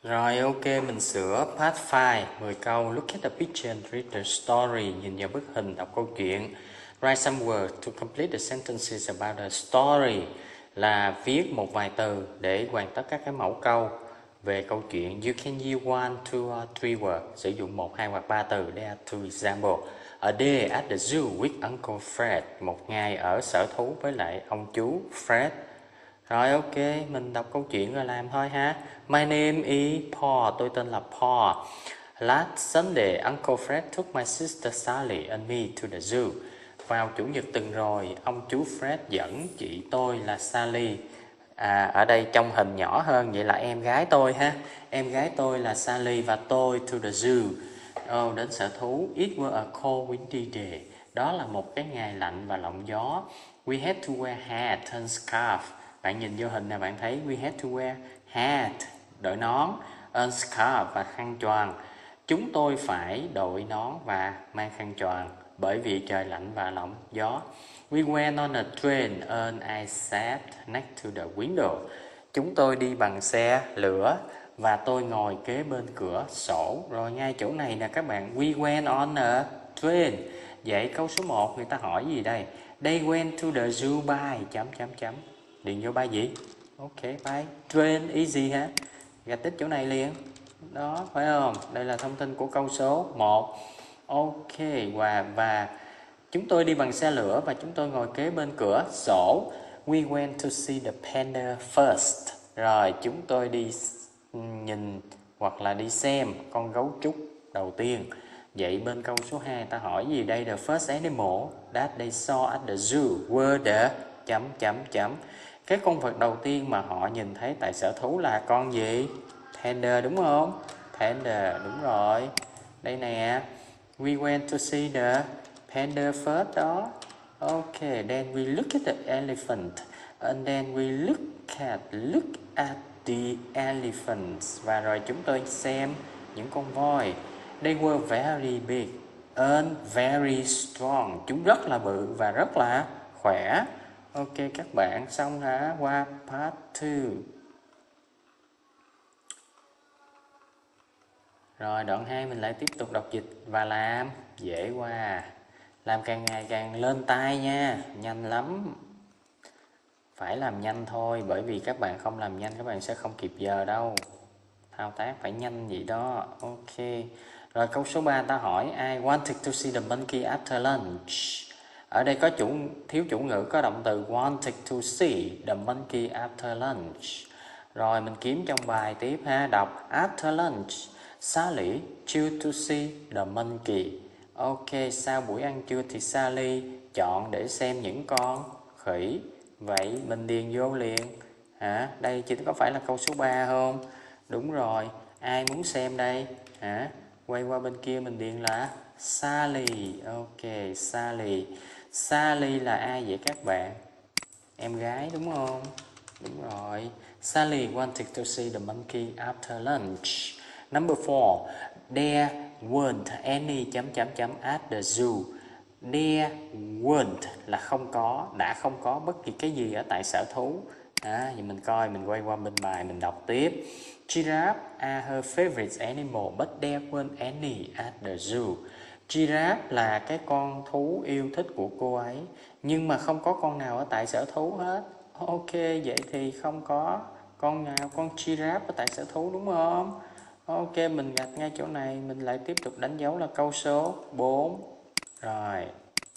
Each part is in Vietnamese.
Rồi ok, mình sửa part 5, 10 câu. Look at the picture and read the story. Nhìn vào bức hình, đọc câu chuyện. Write some words to complete the sentences about the story. Là viết một vài từ để hoàn tất các cái mẫu câu về câu chuyện. You can use 1, 2 or 3 words. Sử dụng 1, 2 hoặc 3 từ. There are 2 examples. A day at the zoo with Uncle Fred. Một ngày ở sở thú với lại ông chú Fred. Rồi ok, mình đọc câu chuyện rồi làm thôi ha. My name is Paul, tôi tên là Paul. Last Sunday, Uncle Fred took my sister Sally and me to the zoo. Vào chủ nhật tuần rồi, ông chú Fred dẫn chị tôi là Sally. Ở đây trong hình nhỏ hơn, vậy là em gái tôi ha. Em gái tôi là Sally và tôi to the zoo. Đến sở thú. It was a cold windy day. Đó là một cái ngày lạnh và lộng gió. We had to wear hat and scarf. Bạn nhìn vô hình này bạn thấy we had to wear hat, đội nón, and scarf và khăn choàng. Chúng tôi phải đội nón và mang khăn choàng bởi vì trời lạnh và lộng gió. We went on a train and I sat next to the window. Chúng tôi đi bằng xe lửa và tôi ngồi kế bên cửa sổ. Rồi ngay chỗ này nè các bạn, we went on a train. Vậy câu số 1 người ta hỏi gì đây? They went to the zoo by... Điền vô by gì? Ok, by train easy ha. Gạch tích chỗ này liền. Đó, phải không? Đây là thông tin của câu số 1. Ok, và chúng tôi đi bằng xe lửa và chúng tôi ngồi kế bên cửa sổ. We went to see the panda first. Rồi, chúng tôi đi nhìn hoặc là đi xem con gấu trúc đầu tiên. Vậy bên câu số 2 ta hỏi gì đây? The first animal that they saw at the zoo were the... Cái con vật đầu tiên mà họ nhìn thấy tại sở thú là con gì? Panda đúng không? Panda, đúng rồi. Đây nè. We went to see the panda first đó. Ok, then we look at the elephant. And then we look at the elephants. Và rồi chúng tôi xem những con voi. They were very big and very strong. Chúng rất là bự và rất là khỏe. Ok các bạn, xong hả? Qua part 2. Rồi đoạn 2 mình lại tiếp tục đọc dịch và làm. Dễ quá. Làm càng ngày càng lên tay nha. Nhanh lắm. Phải làm nhanh thôi. Bởi vì các bạn không làm nhanh các bạn sẽ không kịp giờ đâu. Thao tác phải nhanh vậy đó. Ok. Rồi câu số 3 ta hỏi I wanted to see the monkey after lunch. Ở đây có thiếu chủ ngữ, có động từ wanted to see the monkey after lunch. Rồi mình kiếm trong bài tiếp ha. Đọc after lunch Sally chose to see the monkey. Ok, sau buổi ăn trưa thì Sally chọn để xem những con khỉ. Vậy mình điền vô liền. Đây chỉ có phải là câu số 3 không? Đúng rồi. Ai muốn xem đây? Quay qua bên kia mình điền là Sally. Ok, Sally. Sally là ai vậy các bạn? Em gái đúng không? Đúng rồi. Sally wanted to see the monkey after lunch. Number 4. There weren't any... at the zoo. There weren't là không có, đã không có bất kỳ cái gì ở tại sở thú. Vậy mình coi, mình quay qua bên bài mình đọc tiếp. Giraffe are her favorite animal but there weren't any at the zoo. Giraffe là cái con thú yêu thích của cô ấy, nhưng mà không có con nào ở tại sở thú hết. Ok, vậy thì không có con nào, con giraffe ở tại sở thú đúng không? Ok, mình gạch ngay chỗ này, mình lại tiếp tục đánh dấu là câu số 4. Rồi.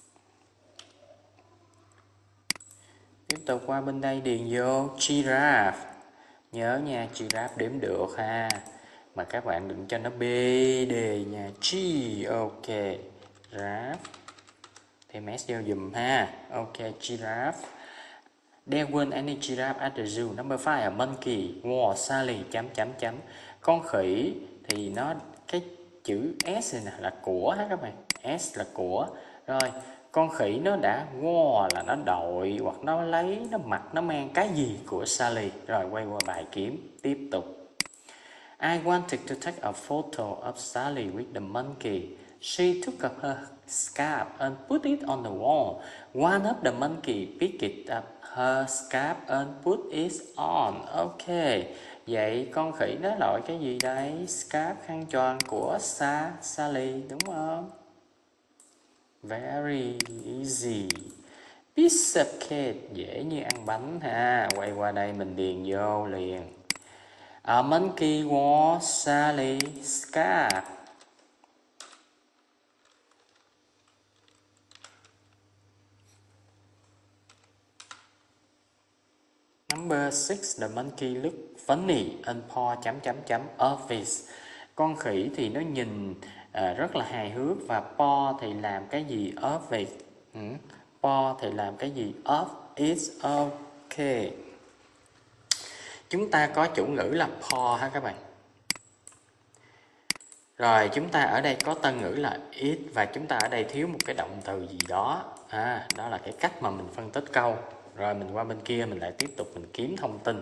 Tiếp tục qua bên đây điền vô giraffe. Nhớ nha, giraffe đếm được ha. Mà các bạn đừng cho nó B, D nha. G, ok. Giraffe. Thêm S vô dùm ha. Ok, giraffe. There weren't any giraffe at the zoo. Number 5, a monkey wore Sally... Con khỉ thì nó, cái chữ S này nè là của ha các bạn. S là của. Rồi, con khỉ nó đã wore là nó đội hoặc nó lấy, nó mặc, nó mang cái gì của Sally. Rồi quay qua bài kiếm. Tiếp tục. I wanted to take a photo of Sally with the monkey. She took up her scarf and put it on the wall. One of the monkey picked it up her scarf and put it on. Ok. Vậy con khỉ nó loại cái gì đây? Scarf, khăn choàng của Sally đúng không? Very easy. Piece of cake, dễ như ăn bánh ha. Quay qua đây mình điền vô liền. A monkey wore Sally's scarf. Number 6, the monkey looked funny and Paul office. Con khỉ thì nó nhìn rất là hài hước và Paul thì làm cái gì office. Paul thì làm cái gì off is okay. Chúng ta có chủ ngữ là Paul ha các bạn. Rồi chúng ta ở đây có tân ngữ là it và chúng ta ở đây thiếu một cái động từ gì đó. Đó là cái cách mà mình phân tích câu. Rồi mình qua bên kia mình lại tiếp tục mình kiếm thông tin.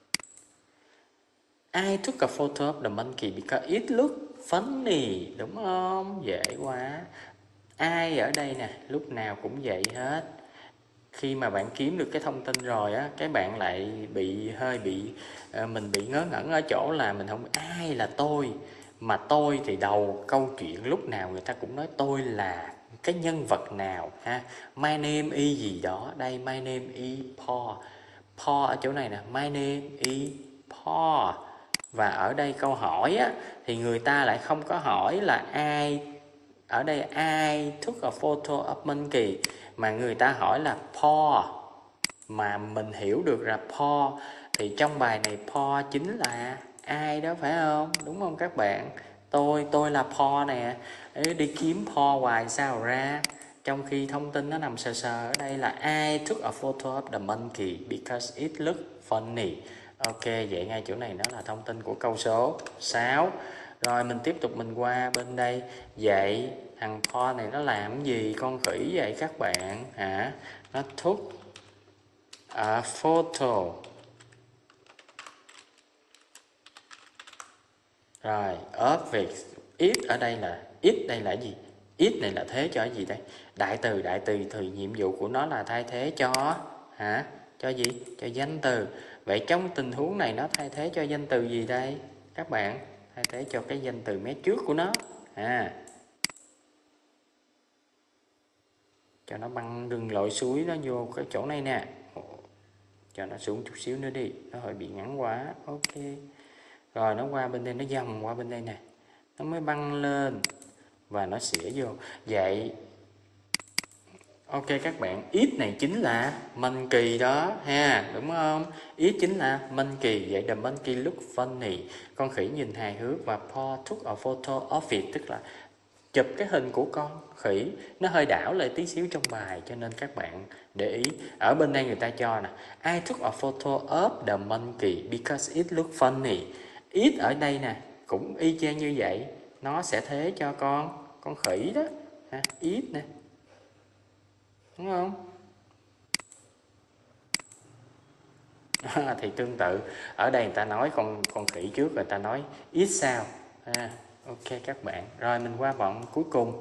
I took a photo of the monkey because it looked funny. Đúng không? Dễ quá. Ai ở đây nè, lúc nào cũng vậy hết. Khi mà bạn kiếm được cái thông tin rồi á, cái bạn lại mình bị ngớ ngẩn ở chỗ là mình không ai là tôi. Mà tôi thì đầu câu chuyện lúc nào người ta cũng nói tôi là cái nhân vật nào ha. My name is gì đó. Đây my name is Paul. Paul ở chỗ này nè, my name is Paul. Và ở đây câu hỏi á thì người ta lại không có hỏi là ai. Ở đây ai took a photo of monkey mà người ta hỏi là Paul. Mà mình hiểu được là Paul thì trong bài này Paul chính là ai đó phải không? Đúng không các bạn? Tôi là Paul nè. Đi kiếm Paul hoài sao ra? Trong khi thông tin nó nằm sờ sờ ở đây là I took a photo of the monkey because it looked funny. Ok, vậy ngay chỗ này nó là thông tin của câu số 6. Rồi mình tiếp tục mình qua bên đây. Vậy thằng Paul này nó làm gì con khỉ vậy các bạn? Nó took a photo. Rồi, of việc it ở đây là it đây là gì? It này là thế cho gì đây? Đại từ thì nhiệm vụ của nó là thay thế cho cho gì? Cho danh từ. Vậy trong tình huống này nó thay thế cho danh từ gì đây? Các bạn, thay thế cho cái danh từ mé trước của nó. Cho nó băng đường lội suối nó vô cái chỗ này nè. Cho nó xuống chút xíu nữa đi, nó hơi bị ngắn quá. Ok. Rồi nó qua bên đây, nó vòng qua bên đây nè, nó mới băng lên và nó xỉa vô. Vậy ok các bạn, it này chính là monkey đó ha, đúng không? It chính là monkey. Vậy the monkey look funny, con khỉ nhìn hài hước. Và Paul took a photo of it, tức là chụp cái hình của con khỉ. Nó hơi đảo lại tí xíu trong bài, cho nên các bạn để ý. Ở bên đây người ta cho nè, I took a photo of the monkey because it looked funny. It ở đây nè cũng y chang như vậy, nó sẽ thế cho con khỉ đó it nè, đúng không? Thì tương tự ở đây người ta nói con khỉ trước, người ta nói it sao. Ok các bạn. Rồi mình qua vòng cuối cùng.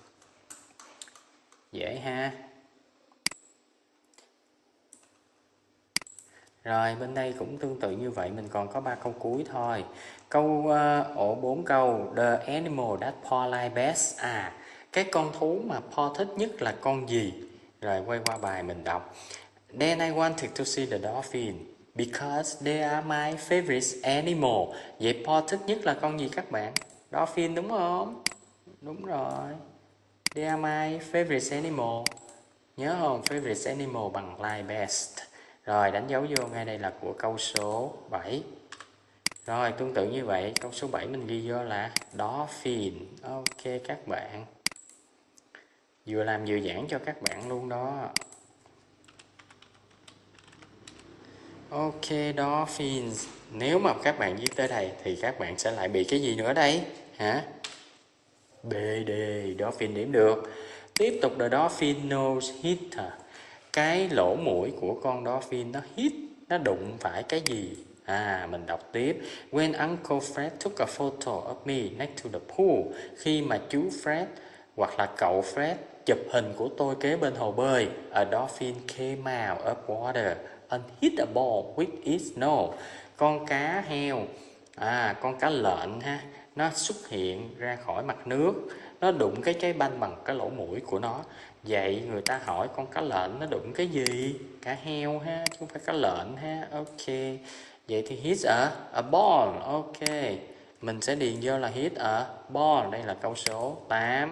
Dễ ha. Rồi bên đây cũng tương tự như vậy, mình còn có 3 câu cuối thôi. Câu ổ 4 câu. The animal that Paul likes best. Cái con thú mà Paul thích nhất là con gì? Rồi quay qua bài mình đọc. Then I wanted to see the dolphin because they are my favorite animal. Vậy Paul thích nhất là con gì các bạn? Dolphin đúng không? Đúng rồi. They are my favorite animal. Nhớ không? Favorite animal bằng like best. Rồi đánh dấu vô, ngay đây là của câu số 7. Rồi tương tự như vậy, câu số 7 mình ghi vô là dolphin. Ok các bạn. Vừa làm vừa giảng cho các bạn luôn đó. Ok, dolphins. Nếu mà các bạn viết tới đây thì các bạn sẽ lại bị cái gì nữa đây? BD, dolphin điểm được. Tiếp tục, the dolphin nose hit. Cái lỗ mũi của con dolphin nó hit, nó đụng phải cái gì? Mình đọc tiếp. When Uncle Fred took a photo of me next to the pool. Khi mà chú Fred hoặc là cậu Fred chụp hình của tôi kế bên hồ bơi. A dolphin came out of water and hit a ball with its nose. Con cá heo, con cá lợn ha, nó xuất hiện ra khỏi mặt nước, nó đụng cái trái banh bằng cái lỗ mũi của nó. Vậy người ta hỏi con cá lợn nó đụng cái gì? Cá heo ha, chứ không phải cá lợn ha. Ok, vậy thì hit a ball. Ok, mình sẽ điền vô là hit a ball. Đây là câu số 8.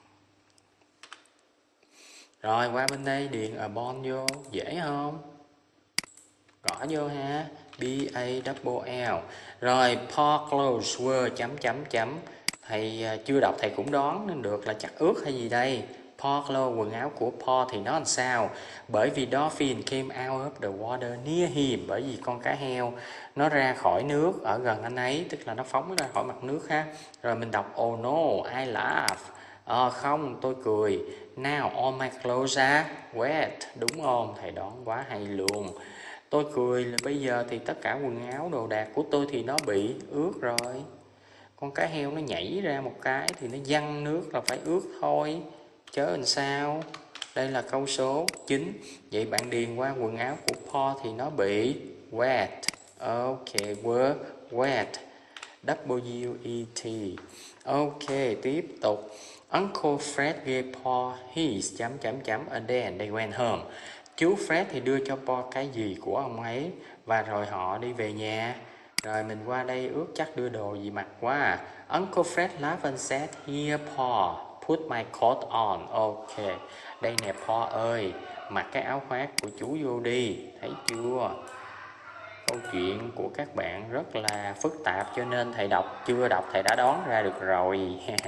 Rồi qua bên đây điền a ball vô, dễ không? Gõ vô ha, B-A-double-L. Rồi Paul clothes were chấm. Thầy chưa đọc thầy cũng đoán nên được là chắc ướt hay gì đây. Paul clothes, quần áo của Paul thì nó làm sao? Bởi vì dolphin came out of the water near him. Bởi vì con cá heo nó ra khỏi nước ở gần anh ấy, tức là nó phóng ra khỏi mặt nước ha. Rồi mình đọc oh no, I laugh. Không, tôi cười. Now all my clothes are wet. Đúng không? Thầy đoán quá hay luôn. Tôi cười là bây giờ thì tất cả quần áo đồ đạc của tôi thì nó bị ướt rồi. Con cá heo nó nhảy ra một cái thì nó văng nước là phải ướt thôi. Chớ làm sao. Đây là câu số 9. Vậy bạn điền qua quần áo của Paul thì nó bị wet. Ok, were wet. W-E-T. Ok, tiếp tục. Uncle Fred gave Paul his and then they went home. Chú Fred thì đưa cho Paul cái gì của ông ấy và rồi họ đi về nhà. Rồi mình qua đây ước chắc đưa đồ gì mặc quá à. Uncle Fred laughed and said, "Here Paul, put my coat on." Ok, đây nè Paul ơi, mặc cái áo khoác của chú vô đi. Thấy chưa? Câu chuyện của các bạn rất là phức tạp cho nên thầy chưa đọc thầy đã đoán ra được rồi.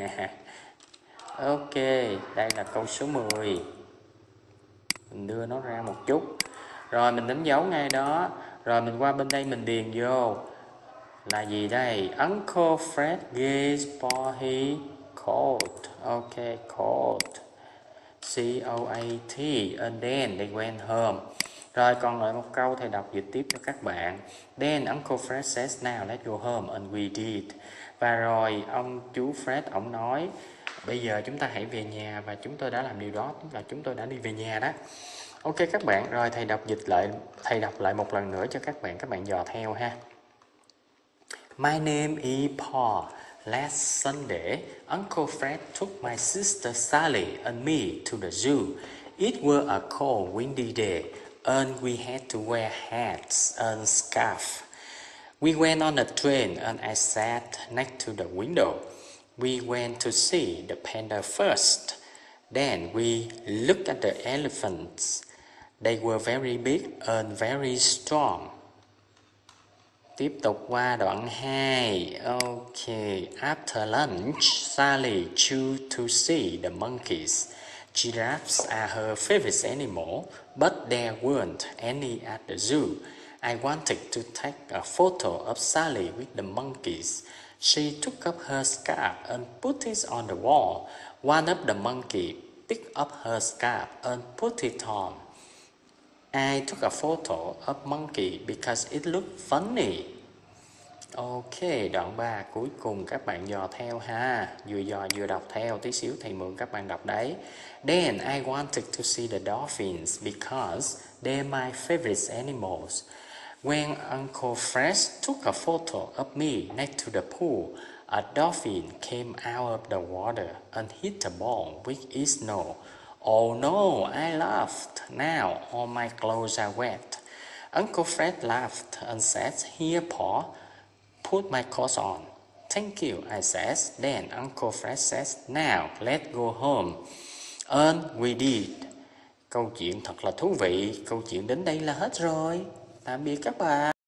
Ok, đây là câu số 10. Mình đưa nó ra một chút. Rồi mình đánh dấu ngay đó. Rồi mình qua bên đây mình điền vô. Là gì đây? Uncle Fred gave Paul his coat. Ok, coat. C-O-A-T. And then they went home. Rồi còn lại một câu thầy đọc dịch tiếp cho các bạn. Then Uncle Fred says, "Now let's go home." And we did. Và rồi ông chú Fred ông nói, bây giờ chúng ta hãy về nhà, và chúng tôi đã làm điều đó, tức là chúng tôi đã đi về nhà đó. Ok các bạn, rồi thầy đọc lại một lần nữa cho các bạn dò theo ha. My name is Paul. Last Sunday, Uncle Fred took my sister Sally and me to the zoo. It was a cold, windy day, and we had to wear hats and scarves. We went on a train and I sat next to the window. We went to see the panda first. Then we looked at the elephants. They were very big and very strong. Tiếp tục qua đoạn 2. Ok. After lunch, Sally chose to see the monkeys. Giraffes are her favorite animal, but there weren't any at the zoo. I wanted to take a photo of Sally with the monkeys. She took up her scarf and put it on the wall. One of the monkeys picked up her scarf and put it on. I took a photo of monkey because it looked funny. Ok, đoạn 3 cuối cùng các bạn dò theo ha. Vừa dò vừa đọc theo, tí xíu thầy mượn các bạn đọc đấy. Then I wanted to see the dolphins because they're my favorite animals. When Uncle Fred took a photo of me next to the pool, a dolphin came out of the water and hit a ball with its nose. Oh no, I laughed. Now all my clothes are wet. Uncle Fred laughed and said, "Here, Paul, put my coat on." "Thank you," I said. Then Uncle Fred says, "Now let's go home." And we did. Câu chuyện thật là thú vị. Câu chuyện đến đây là hết rồi. Tạm biệt các bạn.